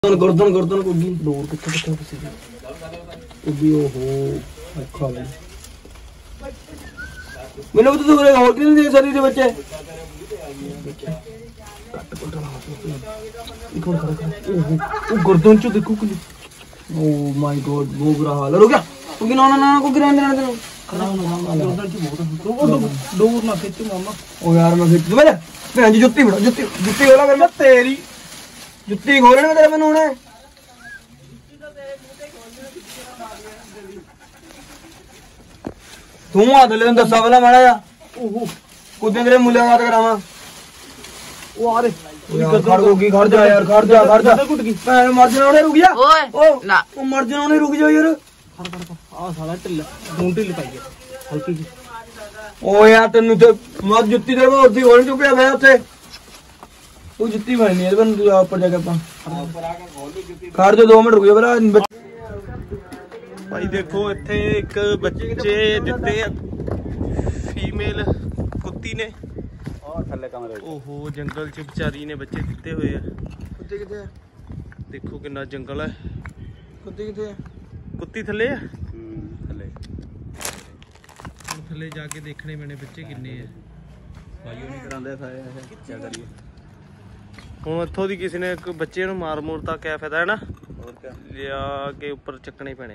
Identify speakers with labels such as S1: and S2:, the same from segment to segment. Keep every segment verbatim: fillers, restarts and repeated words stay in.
S1: गर्दन गर्दन को डोर कितने कितने किसी को भी ओहो अच्छा है मैंने तो करेगा और कितने देर शरीर है बच्चे कौन खड़ा खड़ा ओहो वो गर्दन चो देखो कुछ ओह माय गॉड वो बुरा हाल है रुक जा क्योंकि ना ना ना को गिरा देना तेरे खड़ा होना गर्दन चो बहुत डोर ना खींच मामा ओ यार मैं खींच दे मैं जुत्ती बड़ा जुत्ती जुत्ती वाला कर मैं तेरी जुत्ती खोलने में तेरे मैंने होना है तू आ दले दसा वाला मारा या ओहो कुछ दिन तेरे मुलाकात करावा ओ अरे खड़ होगी खड़ जा यार खड़ जा खड़ जा टूट गई मैं मर जाना रुक जा ओए ना ओ मर जाना रुक जा यार खड़ खड़ आ साला ढिल्ला ढूंढ ढिल्ली पाई है हल्की जी ओ यार तेनू ते मत जुत्ती तेरे में उठी होने चुप गया मैं ਉੱਥੇ वो जुत्ती बननी है बन ऊपर जाके अपन खड़ जा दो मिनट रुक जा भला भाई देखो इत्थे एक बच्चे दिते फीमेल कुत्ती ने और थल्ले कमरे ओहो जंगल च बेचारी ने बच्चे दिते हुए हैं कुत्ते किथे है देखो कितना जंगल है कुत्ती किथे है कुत्ती थल्ले है थल्ले थल्ले जाके देखने मैंने बच्चे कितने हैं भाइयों नहीं करांदे सारे क्या करिए ਹੁਣ ਇੱਥੋਂ ਦੀ ਕਿਸੇ ਨੇ ਇੱਕ ਬੱਚੇ ਨੂੰ ਮਾਰ ਮੋਰਤਾ ਕਿਆ ਫਾਇਦਾ ਹੈ ਨਾ ਹੋਰ ਕਿਆ ਲਿਆ ਕੇ ਉੱਪਰ ਚੱਕਣੇ ਪੈਣੇ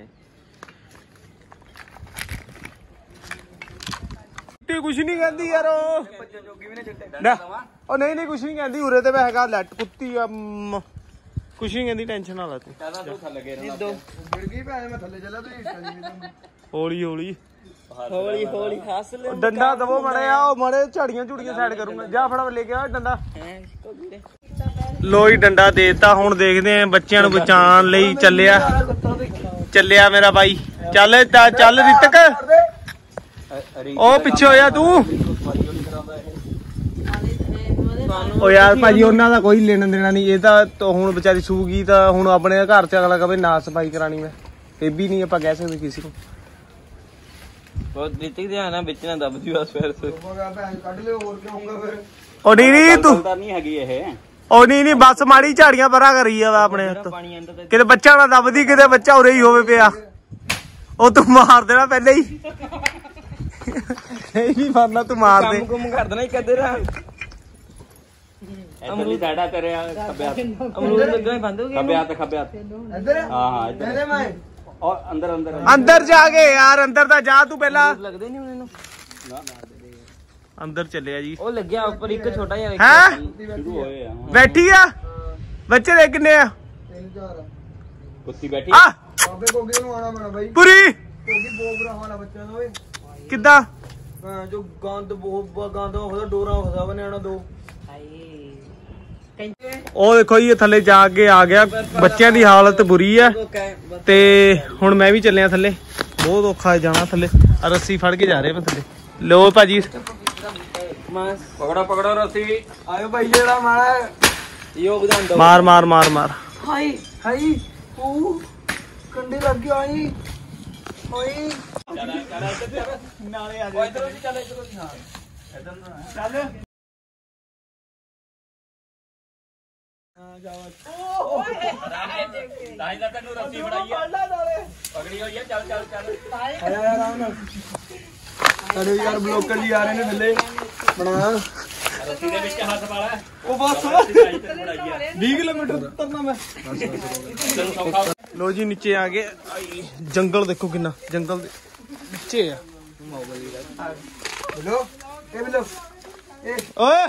S1: ਤੇ ਕੁਛ ਨਹੀਂ ਕਹਿੰਦੀ ਯਾਰ ਉਹ ਬੱਚੇ ਜੋਗੀ ਵੀ ਨੇ ਛੱਡੇ ਉਹ ਨਹੀਂ ਨਹੀਂ ਕੁਛ ਨਹੀਂ ਕਹਿੰਦੀ ਉਰੇ ਤੇ ਹੈਗਾ ਲੈਟ ਕੁੱਤੀ ਆ ਕੁਛ ਨਹੀਂ ਕਹਿੰਦੀ ਟੈਨਸ਼ਨ ਨਾ ਲੈ ਤੂੰ ਪਹਿਲਾਂ ਤੂੰ ਥੱਲੇ ਗਿਆ ਨਾ ਗਿਰ ਗਈ ਭੈਣ ਮੈਂ ਥੱਲੇ ਚੱਲਾ ਤੂੰ ਹੌਲੀ ਹੌਲੀ ਹੌਲੀ ਹੌਲੀ ਹੱਸ ਲੈ ਡੰਡਾ ਦਵੋ ਮੜਿਆ ਉਹ ਮੜੇ ਝਾੜੀਆਂ ਝੂੜੀਆਂ ਸਾਈਡ ਕਰੂੰਗਾ ਜਾ ਫੜਾ ਲੈ ਕੇ ਆ ਡੰਡਾ ਲੋ ਹੀ ਡੰਡਾ ਦੇਤਾ ਹੁਣ ਦੇਖਦੇ ਆ ਬੱਚਿਆਂ ਨੂੰ ਬਚਾਉਣ ਲਈ ਚੱਲਿਆ ਚੱਲਿਆ ਮੇਰਾ ਬਾਈ ਚੱਲ ਚੱਲ ਰਿਤਕ ਉਹ ਪਿੱਛੇ ਹੋਇਆ ਤੂੰ ਉਹ ਯਾਰ ਭਾਜੀ ਉਹਨਾਂ ਦਾ ਕੋਈ ਲੈਣਾ ਦੇਣਾ ਨਹੀਂ ਇਹ ਤਾਂ ਹੁਣ ਵਿਚਾਰੀ ਸੂਗੀ ਤਾਂ ਹੁਣ ਆਪਣੇ ਘਰ ਚ ਅਗਲਾ ਕਹੇ ਨਾ ਸਫਾਈ ਕਰਾਣੀ ਮੈਂ ਇਹ ਵੀ ਨਹੀਂ ਆਪਾਂ ਕਹਿ ਸਕਦੇ ਕਿਸੇ ਨੂੰ ਬਹੁਤ ਰਿਤਕ ਧਿਆਨ ਨਾਲ ਵਿੱਚ ਨਾ ਦੱਬ ਦੀ ਬਸ ਫਿਰ ਕੱਢ ਲਿਓ ਹੋਰ ਕੀ ਹੋਊਗਾ ਫਿਰ ਉਹ ਨਹੀਂ ਨਹੀਂ ਤੂੰ ਨਹੀਂ ਹੈਗੀ ਇਹ ਉਹ ਨਹੀਂ ਨਹੀਂ ਬਸ ਮਾੜੀ ਝਾੜੀਆਂ ਪਰਾਂ ਕਰੀ ਆ ਆਪਣੇ ਕਿਤੇ ਬੱਚਾ ਨਾ ਦੱਬਦੀ ਕਿਤੇ ਬੱਚਾ ਉਰੇ ਹੀ ਹੋਵੇ ਪਿਆ ਉਹ ਤੂੰ ਮਾਰ ਦੇਣਾ ਪਹਿਲੇ ਹੀ ਨਹੀਂ ਮਾਰਨਾ ਤੂੰ ਮਾਰ ਦੇ ਕੰਮ ਕਰ ਦੇਣਾ ਇੱਕ ਅੱਧੇ ਦਾ ਅਮਰੂਦ ਸਾਡਾ ਕਰਿਆ ਖੱਬੇ ਹੱਥ ਅਮਰੂਦ ਲੱਗਾ ਹੀ ਬੰਦ ਹੋ ਗਿਆ ਖੱਬੇ ਹੱਥ ਖੱਬੇ ਹੱਥ ਇੱਧਰ ਹਾਂ ਹਾਂ ਇੱਧਰ ਮੈਂ ਔਰ ਅੰਦਰ ਅੰਦਰ ਅੰਦਰ ਜਾ ਕੇ ਯਾਰ ਅੰਦਰ ਤਾਂ ਜਾ ਤੂੰ ਪਹਿਲਾਂ ਲੱਗਦੇ ਨਹੀਂ ਉਹਨੂੰ ਨਾ ਅੰਦਰ ਚੱਲਿਆ ਜੀ ਉਹ ਲੱਗਿਆ ਉੱਪਰ ਇੱਕ ਛੋਟਾ ਜਿਹਾ ਹੈ ਸ਼ੁਰੂ ਹੋਏ ਆ ਬੈਠੀ ਆ ਬੱਚੇ ਦੇ ਕਿੰਨੇ ਆ ਤਿੰਨ ਚਾਰ ਕੁੱਤੀ ਬੈਠੀ ਆ ਬਾਬੇ ਕੋਗੇ ਨੂੰ ਆਣਾ ਮੈਨਾਂ ਬਾਈ ਪੂਰੀ ਕੋਗੀ ਬੋਬਰਾ ਵਾਲਾ ਬੱਚਾ ਦਾ ਓਏ ਕਿੱਦਾਂ ਹਾਂ ਜੋ ਗੰਦ ਬਹੁਤ ਗੰਦ ਉਹਦਾ ਡੋਰਾ ਫਸਾ ਬਨਿਆਣਾ ਦੋ ਉਹ ਦੇਖੋ ਜੀ ਥੱਲੇ ਜਾ ਕੇ ਆ ਗਿਆ ਬੱਚਿਆਂ ਦੀ ਹਾਲਤ ਬੁਰੀ ਆ ਤੇ ਹੁਣ ਮੈਂ ਵੀ ਚੱਲਿਆ ਥੱਲੇ ਬਹੁਤ ਔਖਾ ਜਾਣਾ ਥੱਲੇ ਰੱਸੀ ਫੜ ਕੇ ਜਾ ਰਹੇ ਮੈਂ ਥੱਲੇ ਲੋ ਭਾਜੀ ਪਕੜੋ ਪਕੜੋ ਰੱਸੀ ਆਇਓ ਭਾਈ ਜਿਹੜਾ ਮਾਰਾ ਯੋਗਦਾਨ ਦੋ ਮਾਰ ਮਾਰ ਮਾਰ ਮਾਰ ਹਾਈ ਹਾਈ ਉਹ ਕੰਡੇ ਲੱਗ ਗਿਆ ਆਈ ਓਏ ਚੱਲ ਚੱਲ ਨਾਲੇ ਆ ਜਾ ਇਧਰੋਂ ਚੱਲ ਇਧਰੋਂ ਇਧਰ ਚੱਲ ਓਏ ਦਾਈ ਦਾ ਤੈਨੂੰ ਰੱਸੀ ਫੜਾਈ ਆ ਪਕੜੀ ਹੋਈ ਆ ਚੱਲ ਚੱਲ ਚੱਲ ਆਇਆ ਯਾਰ ਆਰਾਮ ਨਾਲ ਸਾਡੇ ਯਾਰ ਬਲੋਕਰ ਜੀ ਆ ਰਹੇ ਨੇ ਥੱਲੇ ਬਣਾ ਰੱਸੀ ਦੇ ਵਿੱਚ ਹੱਥ ਵਾਲਾ ਉਹ ਬਸ ਵੀਹ ਕਿਲੋਮੀਟਰ ਤੁਰਨਾ ਮੈਂ ਲੋ ਜੀ ਨੀਚੇ ਆ ਗਏ ਜੰਗਲ ਦੇਖੋ ਕਿੰਨਾ ਜੰਗਲ ਦੇ ਨੀਚੇ ਆ ਬਿਲੋ ਇਹ ਬਿਲੋ ਓਏ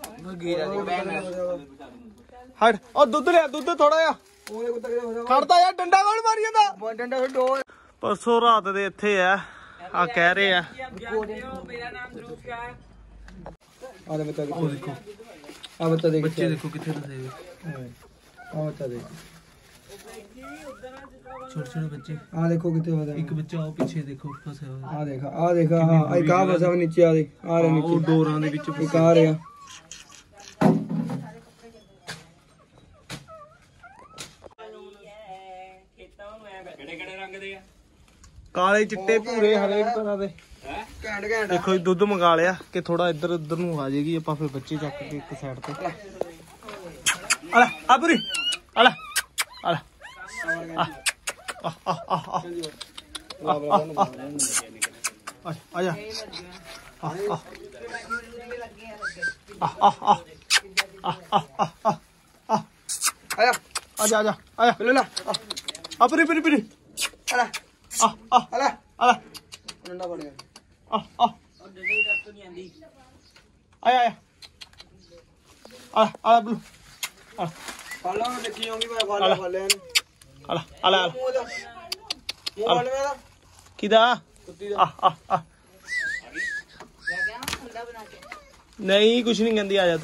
S1: ਹਟ ਉਹ ਦੁੱਧ ਲਿਆ ਦੁੱਧ ਥੋੜਾ ਜਿਹਾ ਖੜਦਾ ਯਾਰ ਡੰਡਾ ਕੌਣ ਮਾਰੀ ਜਾਂਦਾ ਡੰਡਾ ਡੋ ਪਰਸੋਂ ਰਾਤ ਦੇ ਇੱਥੇ ਆ ਆ ਕਹਿ ਰਹੇ ਆ ਮੇਰਾ ਨਾਮ ਧਰੂਪ ਕਿਆ ਹੈ ਆ ਲੈ ਬਤਾ ਦੇਖੋ ਦੇਖੋ ਆ ਬਤਾ ਦੇਖ ਬੱਚੇ ਦੇਖੋ ਕਿੱਥੇ ਫਸੇ ਹੋਏ ਆ ਬਤਾ ਦੇਖ ਛੋਟੇ ਛੋਟੇ ਬੱਚੇ ਆ ਦੇਖੋ ਕਿੱਥੇ ਫਸੇ ਇੱਕ ਬੱਚਾ ਉਹ ਪਿੱਛੇ ਦੇਖੋ ਫਸਿਆ ਹੋਇਆ ਆ ਦੇਖ ਆ ਦੇਖ ਹਾਂ ਇੱਕ ਆ ਫਸਿਆ ਨੀਚੇ ਆ ਦੇ ਆ ਰਿਹਾ ਨੀਚੇ ਡੋਰਾਂ ਦੇ ਵਿੱਚ ਇੱਕ ਆ ਰਿਹਾ ਕਾਲੇ ਚਿੱਟੇ ਭੂਰੇ ਹਰੇਕ ਤਰ੍ਹਾਂ ਦੇ ਘੈਂਟ ਘੈਂਟ ਦੇਖੋ ਜੀ ਦੁੱਧ ਮੰਗਾ ਲਿਆ ਕਿ ਥੋੜਾ ਇੱਧਰ ਉੱਧਰ ਨੂੰ ਆ ਜਾਏਗੀ ਆਪਾਂ ਫਿਰ ਬੱਚੇ ਚੱਕ ਕੇ ਇੱਕ ਸਾਈਡ ਤੇ ਆ ਲੈ ਆ ਪੂਰੀ ਆ ਲੈ
S2: आजा आजा आजा आया ले ला आ परी परी परी अला आ आ अला अला डंडा पड़ गया आ आ और डंडे की तो नहीं आंदी आया आया आ आ ब्लू आ
S1: फालो देखी होंगी मैं फालो फाले हैं
S2: अला अला
S1: मुंह वाले मेरा
S2: किदा आ आ आ नहीं कुछ नहीं कहती आजा तू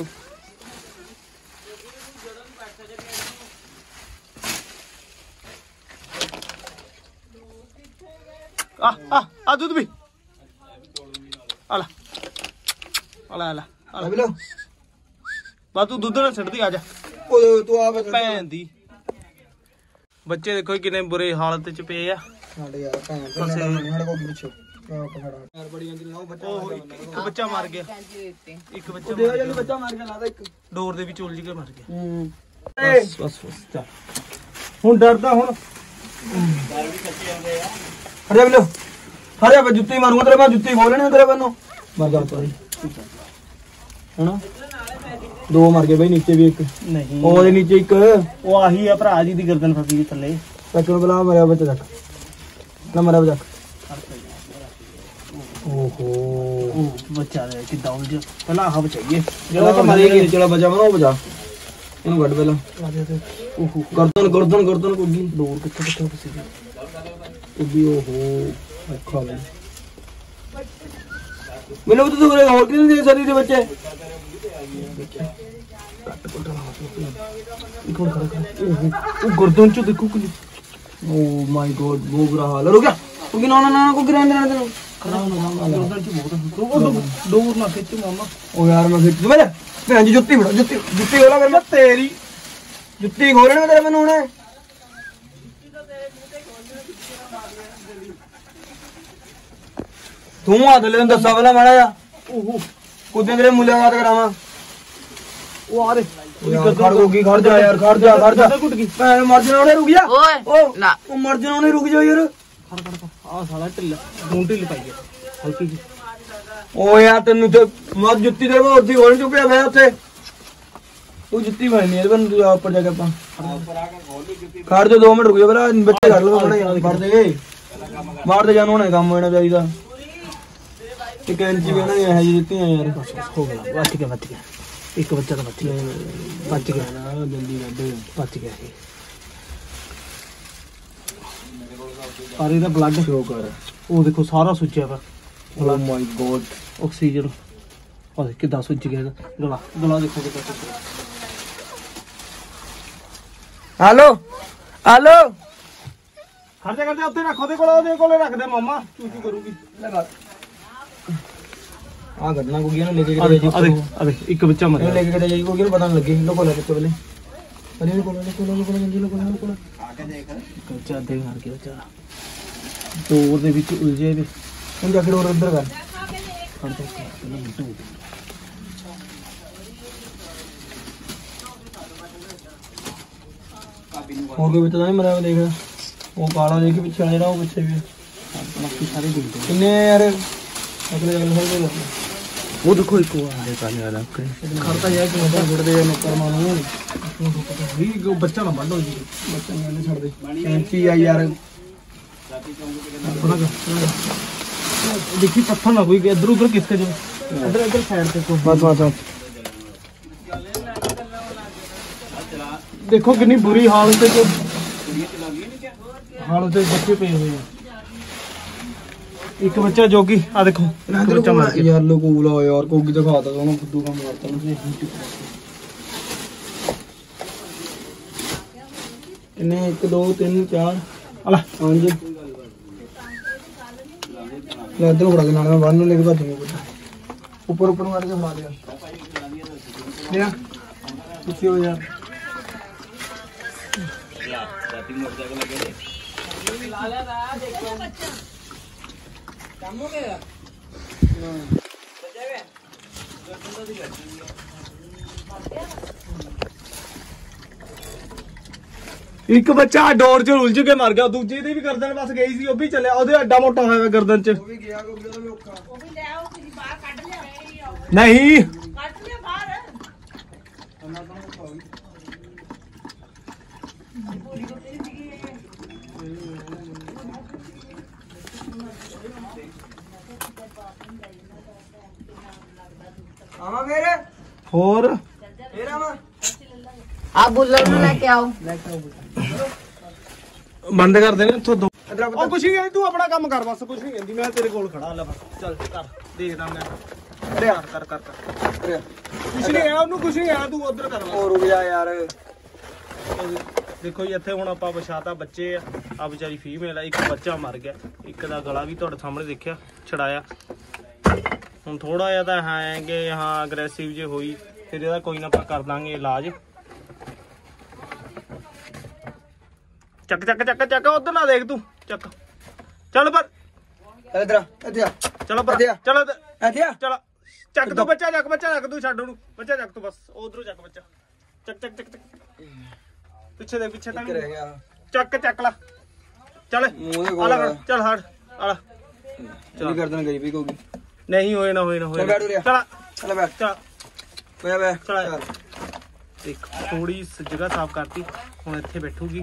S2: आ आ आ दूध भी आला आला आला आला
S1: बिलो
S2: बा तू दूध ना छड़दी आजा
S1: ओ तू आ
S2: भैन दी बच्चे देखो किन्ने बुरे हालत च पे आ
S1: ਸਾਡੇ ਯਾਰ ਭੈਣ ਤੇ ਸਾਡੇ ਕੋਲ ਪੁੱਛੋ ਯਾਰ ਬੜੀ ਅੰਦਰ ਨਾ ਬੱਚਾ
S2: ਇੱਕ ਬੱਚਾ ਮਰ ਗਿਆ ਇੱਕ ਬੱਚਾ
S1: ਦੇ ਜਲਦੀ ਬੱਚਾ ਮਾਰ ਕੇ ਲਾਦਾ ਇੱਕ
S2: ਡੋਰ ਦੇ ਵਿੱਚ ਉਲਝ ਕੇ ਮਰ ਗਿਆ
S1: ਹੂੰ
S2: ਬਸ ਬਸ ਬਸ ਚੱਲ ਹੁਣ ਡਰਦਾ ਹੁਣ
S1: ਡਰ ਵੀ ਕੱਚੇ ਆਉਂਦੇ ਆ ਹਰੇ ਬਿਲੋ ਹਰੇ ਮੈਂ ਜੁੱਤੀ ਮਾਰੂੰਗਾ ਤੇਰੇ ਮੈਂ ਜੁੱਤੀ ਖੋਲਣੀ ਤੇਰੇ ਬੰਨੋ ਮਰ ਜਾ ਤੋਰੀ ਹਣਾ ਦੋ ਮਰ ਗਏ ਬਈ ਨੀਚੇ ਵੀ ਇੱਕ
S2: ਨਹੀਂ
S1: ਉਹਦੇ ਨੀਚੇ ਇੱਕ
S2: ਉਹ ਆਹੀ ਆ ਭਰਾ ਜੀ ਦੀ ਗਰਦਨ ਫਸੀ ਥੱਲੇ
S1: ਤੱਕਣ ਬਲਾ ਮਰਿਆ ਬੱਚਾ ਤੱਕ ਨਾ ਮਰਿਆ ਬੱਚਾ ਓਹੋ
S2: ਬੱਚਾ ਦੇ ਕਿੱਦਾਂ ਉਲਝ ਪਹਿਲਾਂ ਆਹ ਬਚਾਈਏ
S1: ਜਿਹੜਾ ਤਾਂ ਮਾਰੇਗੀ ਚਲਾ ਬਚਾ ਮਨੋ ਬਚਾ ਇਹਨੂੰ ਕੱਢ ਪਹਿਲਾਂ ਓਹੋ ਗਰਦਨ ਗਰਦਨ ਗਰਦਨ ਕੁੱਗੀ
S2: ਡੋਰ ਕਿੱਥੇ ਕਿੱਥੇ ਫਸੀ
S1: ਕੁੱਗੀ ਓਹੋ ਅੱਖਾਂ ਵਿੱਚ ਮੈਨੂੰ ਤਾਂ ਤੂੰ ਹੋਰ ਕਿਹਨੇ ਦੇ ਸਰੀ ਦੇ ਬੱਚੇ ਕੱਟ ਕੱਟ ਇੱਕ ਹੋਰ ਕਰ
S2: ਉਹ ਗਰਦਨ ਚ ਦੇਖੋ ਕਿ
S1: ਓ ਮਾਈ ਗॉड ਬਹੁਤ ਬੁਰਾ ਹਾਲ ਰੁਕ ਜਾ ਕੁੱਗੀ ਨਾ ਨਾ ਨਾ ਕੁੱਗੀ ਰਹਿਣ ਦੇਣਾ ਤੈਨੂੰ
S2: ਖਰਾਬ ਨਾ ਗਰਦਨ ਚ ਬਹੁਤ ਡੋਰ ਨਾ ਖਿੱਚ ਮਾਮਾ
S1: ਓ ਯਾਰ ਮੈਂ ਖਿੱਚ ਮੈਂ ਭੈਣ ਜੀ ਜੁੱਤੀ ਫੜਾ ਜੁੱਤੀ ਜੁੱਤੀ ਖੋਲਾ ਫਿਰ ਮੈਂ ਤੇਰੀ ਜੁੱਤੀ ਖੋਲਣ ਮੈਂ ਤੇਰੇ ਮੈਨੂੰ ਹੁਣੇ ਤੂੰ ਹੱਥ ਲੈ ਦੱਸਾ ਪਹਿਲਾਂ ਮਾੜਾ ਜਾ
S2: ਓਹੋ
S1: ਕੁੱਦੇ ਤੇਰੇ ਮੁਲਾਕਾਤ ਕਰਾਵਾਂ
S2: ਉਹ ਆ ਦੇ
S1: ਖੜ ਗੋਗੀ ਖੜ ਜਾ ਯਾਰ ਖੜ ਜਾ ਖੜ ਜਾ ਭੈਣ ਮਰ ਜਾਣਾ ਉਹਨੇ ਰੁਕ ਜਾ ਓਏ ਨਾ ਉਹ ਮਰ ਜਾਣਾ ਉਹਨੇ ਰੁਕ ਜਾ ਯਾਰ
S2: ਖੜ ਖੜ ਆ ਸਾਲਾ ਢਿੱਲ ਹੁਣ ਢਿੱਲ ਪਾਈ ਹੈ ਹਲਕੀ ਜੀ
S1: ਓ ਯਾਰ ਤੈਨੂੰ ਤੇ ਮੈਂ ਜੁੱਤੀ ਦੇ ਹੋਰ ਦੀ ਹੋਣ ਚੁੱਕਿਆ ਮੈਂ ਉੱਥੇ ਤੂੰ ਜੁੱਤੀ ਫੜਨੀ ਇਹਦੇ ਬੰਨ ਤੂੰ ਉੱਪਰ ਜਾ ਕੇ ਆਪਾਂ ਖੜ ਜਾ ਦੋ ਮਿੰਟ ਰੁਕ ਜਾ ਪਹਿਲਾਂ ਬੱਚੇ ਕੱਢ ਲਓ ਬੜੇ ਫੜ ਦੇ ਮਾਰ ਦੇ ਜਾਨ ਹੋਣਾ ਕੰਮ ਹੋਣਾ ਚਾਹੀਦਾ ਤੇ ਕੈਂਚੀ ਵੀ ਇਹਨਾਂ ਨੇ ਇਹ ਜੀ ਦਿੱਤੀਆਂ ਯਾਰ
S2: ਹੋ ਗਿਆ ਬਚ ਗਿਆ ਬਚ ਗਿਆ ਇੱਕ ਬੱਚਾ ਤਾਂ ਬਚ ਗਿਆ ਬਚ ਗਿਆ
S1: ਨਾ ਜਲਦੀ ਕੱਢ
S2: ਬਚ ਗਿਆ ਇਹ ਪਰ ਇਹਦਾ ਬਲੱਡ
S1: ਸ਼ੋ ਕਰ
S2: ਉਹ ਦੇਖੋ ਸਾਰਾ ਸੁੱਜਿਆ ਵਾ
S1: ਓ ਮਾਈ ਗॉड
S2: ਆਕਸੀਜਨ ਉਹ ਕਿੱਦਾਂ ਸੁੱਜ ਗਿਆ ਇਹਦਾ ਗਲਾ ਗਲਾ ਦੇਖੋ ਕਿੱਦਾਂ ਸੁੱਜਿਆ
S1: ਹੈਲੋ ਹੈਲੋ
S2: ਖਰਚਾ ਕਰਦੇ ਉੱਤੇ ਰੱਖ ਉਹਦੇ ਕੋਲ ਉਹਦੇ ਕੋਲੇ ਰੱਖ ਦੇ ਮਾਮਾ ਚੂਚੂ ਕਰੂਗੀ
S1: ਆ ਘਟਨਾ ਕੋ ਗਿਆ ਨਾ ਲੈ ਕੇ
S2: ਆ ਦੇਖ ਆ ਦੇਖ ਆ ਦੇਖ ਇੱਕ ਬੱਚਾ ਮਰਿਆ
S1: ਲੈ ਕੇ ਕਿਤੇ ਜਾਈ ਕੋ ਗਿਆ ਪਤਾ ਨਹੀਂ ਲੱਗੇ ਲੋਕੋ ਲੈ ਕੇ ਬਲੇ ਅਰੇ ਲੋਕੋ ਲੋਕੋ ਲੋਕੋ ਜੰਦੀ ਲੋਕੋ ਲੋਕੋ ਆ ਕੇ ਦੇਖ
S2: ਬੱਚਾ ਦੇ ਮਾਰ ਕੇ ਬੱਚਾ ਡੋਰ ਦੇ ਵਿੱਚ ਉਲਝੇ ਵੇ
S1: ਹੁਣ ਜਾ ਕੇ ਡੋਰ ਅੰਦਰ ਕਰ
S2: ਖੜ ਜਾ
S1: ਹੋਰ ਕੋਈ ਬੱਚਾ ਨਹੀਂ ਮਰਿਆ ਦੇਖ ਉਹ ਕਾਲਾ ਦੇਖ ਪਿੱਛੇ ਆ ਜਿਹੜਾ ਉਹ ਪਿੱਛੇ ਵੀ
S2: ਬਾਕੀ ਸਾਰੇ ਦਿਖਦੇ
S1: ਕਿੰਨੇ ਯਾਰ ਅਗਲੇ ਅਗਲੇ ਹੋਏ ਨੇ
S2: ਉਹ ਦੇਖੋ ਇੱਕ ਉਹ ਆਲੇ ਕਾਲੇ ਵਾਲਾ
S1: ਖੜਤਾ ਜਾ ਕੇ ਮੋਟਰ ਛੱਡ ਦੇ ਨੌਕਰ ਮਾਨੂੰ
S2: ਵੀ ਉਹ ਬੱਚਾ ਨਾ ਵੱਢੋ ਜੀ
S1: ਬੱਚਾ ਨਹੀਂ ਛੱਡ ਦੇ ਕੈਂਚੀ ਆ ਯਾਰ
S2: ਦੇਖੀ ਪੱਥਰ ਨਾ ਕੋਈ ਇੱਧਰ ਉੱਧਰ ਕਿਸਕੇ ਜੋ ਇੱਧਰ ਇੱਧਰ ਸਾਈਡ ਤੇ ਕੋਈ
S1: ਬਸ ਬਸ
S2: ਦੇਖੋ ਕਿੰਨੀ ਬੁਰੀ ਹਾਲਤ ਹੈ ਹਾਲਤ ਦੇ ਬੱਚੇ ਪਏ ਹੋਏ ਆ ਇੱਕ ਬੱਚਾ ਜੋਗੀ ਆ ਦੇਖੋ ਇੱਕ ਬੱਚਾ ਮਰ ਗਿਆ
S1: ਯਾਰ ਲੋਕੂਲਾ ਯਾਰ ਕੋਗੀ ਦਿਖਾਤਾ ਉਹਨੂੰ ਫੁੱਦੂ ਕੰਮ ਕਰਤਾ ਉਹਨੇ ਕਿੰਨੇ ਇੱਕ ਦੋ ਤਿੰਨ ਚਾਰ
S2: ਅਲਾ
S1: ਪੰਜ ਲੈ ਦੋ ਫੜਾ ਦੇ ਨਾਲ ਮੈਂ ਬੰਨ ਨੂੰ ਲੈ ਕੇ ਭੱਜੂਗਾ ਉੱਪਰ ਉੱਪਰ ਮਾਰ ਕੇ ਫੜਾ ਲਿਆ ਲਿਆ ਕਿੱਥੇ ਹੋ ਯਾਰ ਰਾਤੀ ਮੋਟਰਸਾਈਕਲ ਲੱਗੇ ਲਾ ਲਿਆ ਦਾ ਦੇਖੋ ਕੰਮ ਹੋ ਗਿਆ ਹਾਂ ਬੱਜਾ ਵੇ ਦੋ ਦੀ ਗੱਡੀ
S2: ਇੱਕ ਬੱਚਾ ਡੋਰ 'ਚ ਉਲਝ ਕੇ ਮਰ ਗਿਆ, ਦੂਜੇ ਦੀ ਵੀ ਗਰਦਨ ਬਸ ਗਈ ਸੀ, ਉਹ ਵੀ ਚੱਲਿਆ, ਉਹਦੇ ਐਡਾ ਮੋਟਾ ਹੋਇਆ ਗਰਦਨ 'ਚ।
S1: ਉਹ ਵੀ ਗਿਆ ਗੋਗੀ ਦਾ ਵੀ ਔਖਾ।
S3: ਉਹ ਵੀ ਲੈ ਆਓ, ਤੁਸੀਂ ਬਾਹਰ ਕੱਢ ਲਿਆ
S2: ਨਹੀਂ
S3: ਕੱਢ ਲਿਆ ਬਾਹਰ।
S1: ਆਵਾਂ ਫੇਰ
S2: ਹੋਰ
S1: ਫੇਰ ਆਵਾਂ।
S3: ਆ ਬੁੱਲਰ ਨੂੰ ਲੈ ਕੇ ਆਓ।
S2: ਬੰਦ ਕਰ ਦੇਣਾ ਇੱਥੋਂ ਦੋ।
S1: ਇਧਰ ਆ
S2: ਉਹ ਕੁਛ ਨਹੀਂ ਕਹਿੰਦੀ, ਤੂੰ ਆਪਣਾ ਕੰਮ ਕਰ ਬਸ, ਕੁਛ ਨਹੀਂ ਕਹਿੰਦੀ, ਮੈਂ ਤੇਰੇ ਕੋਲ ਖੜਾ ਲੈ ਬਸ, ਚੱਲ ਕਰ ਦੇਖਦਾ ਮੈਂ।
S1: ਅਰੇ
S2: ਕਰ ਕਰ ਕਰ
S1: ਅਰੇ
S2: ਕੁਛ ਨਹੀਂ ਆ, ਉਹਨੂੰ ਕੁਛ ਨਹੀਂ ਆ, ਤੂੰ ਉਧਰ ਕਰ ਬਸ।
S1: ਉਹ ਰੁਕ ਜਾ ਯਾਰ।
S2: ਦੇਖੋ ਜੀ ਇੱਥੇ ਹੁਣ ਆਪਾਂ ਵਿਛਾਤਾ ਬੱਚੇ ਆ, ਆ ਵਿਚਾਰੀ ਫੀਮੇਲ ਆ, ਇੱਕ ਬੱਚਾ ਮਰ ਗਿਆ, ਇੱਕ ਦਾ ਗਲਾ ਵੀ ਤੁਹਾਡੇ ਸਾਹਮਣੇ ਦੇਖਿਆ ਛੜਾਇਆ। ਹੁਣ ਥੋੜਾ ਜਿਹਾ ਤਾਂ ਹੈ ਕਿ ਹਾਂ ਅਗਰੈਸਿਵ ਜੇ ਹੋਈ, ਫਿਰ ਇਹਦਾ ਕੋਈ ਨਾ ਆਪਾਂ ਕਰ ਦਾਂਗੇ ਇਲਾਜ। ਚੱਕ ਚੱਕ ਚੱਕ ਚੱਕ, ਉਧਰ ਨਾ ਦੇਖ ਤੂੰ, ਚੱਕ ਚੱਲ ਪਰ
S1: ਇਧਰ ਆ ਇੱਥੇ ਆ
S2: ਚਲੋ ਪਰ
S1: ਇੱਥੇ ਆ।
S2: ਚਲੋ
S1: ਇੱਥੇ ਆ।
S2: ਚਲ ਚੱਕ ਤੂੰ ਬੱਚਾ, ਚੱਕ ਬੱਚਾ, ਚੱਕ ਤੂੰ, ਛੱਡ ਉਹਨੂੰ, ਬੱਚਾ ਚੱਕ ਤੂੰ ਬਸ, ਉਧਰੋਂ ਚੱਕ ਬੱਚਾ, ਚੱਕ ਚੱਕ ਚੱਕ ਚੱਕ, ਪਿੱਛੇ ਦੇ ਪਿੱਛੇ ਤਾਂ
S1: ਇੱਕ ਰਹਿ ਗਿਆ।
S2: ਚੱਕ ਚੱਕ ਲਾ, ਚੱਲ
S1: ਮੂੰਹ ਦੇ
S2: ਆ
S1: ਕੋਲ
S2: ਲੈ
S1: ਆ।
S2: ਫੜ, ਚੱਲ ਹਟ ਆ ਲੈ।
S1: ਚਲੀ ਗਰਦਨ ਗਈ ਵੀ ਗੋਗੀ।
S2: ਨਹੀਂ ਹੋਏ ਨਾ ਹੋਏ ਨਾ ਹੋਏ
S1: ਚੱਲ ਬੈਠ ਉਰੇ ਆ।
S2: ਚਲ
S1: ਚੱਲ ਬੈਠ
S2: ਚੱਲ
S1: ਬੈ ਬੈ
S2: ਚੱਲ।
S1: ਚੱਲ।
S2: ਇੱਕ ਥੋੜੀ ਜਗ੍ਹਾ ਸਾਫ਼ ਕਰਤੀ, ਹੁਣ ਇੱਥੇ ਬੈਠੂਗੀ।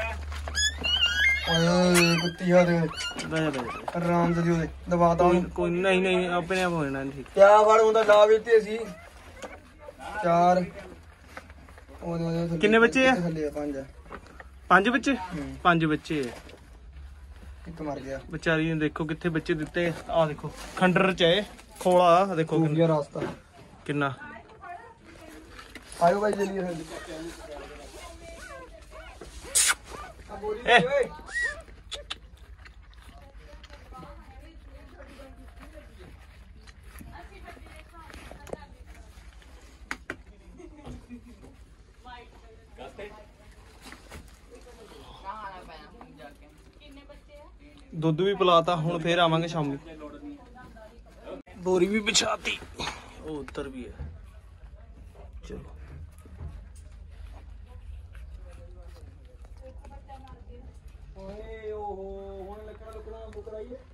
S1: ਓਏ ਕੁੱਤੀ ਆ ਦੇ
S2: ਬਹਿ ਜਾ ਬਹਿ ਜਾ।
S1: ਆਰਾਮ ਦੇ ਉਹਦੇ ਦਬਾ ਤਾ
S2: ਕੋਈ
S1: ਉਹਨੂੰ।
S2: ਕੋਈ ਨਹੀਂ ਨਹੀਂ ਆਪਣੇ ਆਪ ਹੋ ਜਾਣਾ ਠੀਕ।
S1: ਕਿਆ ਫੜ ਹੁੰਦਾ ਲਾ ਵੀ ਤੇ ਸੀ ਚਾਰ। ਉਹਦੇ ਉਹਦੇ ਥੱਲੇ-
S2: ਕਿੰਨੇ ਬੱਚੇ ਆ?
S1: ਥੱਲੇ ਆ ਪੰਜ ਆ।
S2: ਪੰਜ ਬੱਚੇ ਪੰਜ ਬੱਚੇ ਆ।
S1: ਇੱਕ ਮਰ ਗਿਆ।
S2: ਵਿਚਾਰੀ ਨੂੰ ਦੇਖੋ ਕਿੱਥੇ ਬੱਚੇ ਦਿੱਤੇ, ਆਹ ਦੇਖੋ ਖੰਡਰ ਚ ਹੈ ਖੋਲਾ, ਆਹ ਦੇਖੋ
S1: ਹੋ
S2: ਕਿੰਨਾ-
S1: ਗਿਆ ਰਾਸਤਾ।
S2: ਕਿੰਨਾ।
S1: ਆਇਓ ਭਾਈ ਜਲਦੀ ਫਿਰ।
S2: ਏ ਦੁੱਧ ਵੀ ਪਿਲਾਤਾ, ਹੁਣ ਫੇਰ ਆਵਾਂਗੇ ਸ਼ਾਮੀ। ਬੋਰੀ ਵੀ ਵਿਛਾਤੀ, ਉਹ ਉੱਧਰ ਵੀ ਹੈ। ਚਲੋ
S1: ਓਏ ਓਹੋ ਹੁਣ ਲੱਕੜਾ ਲੁਕੜਾ ਬੁਕਰਾਈਏ।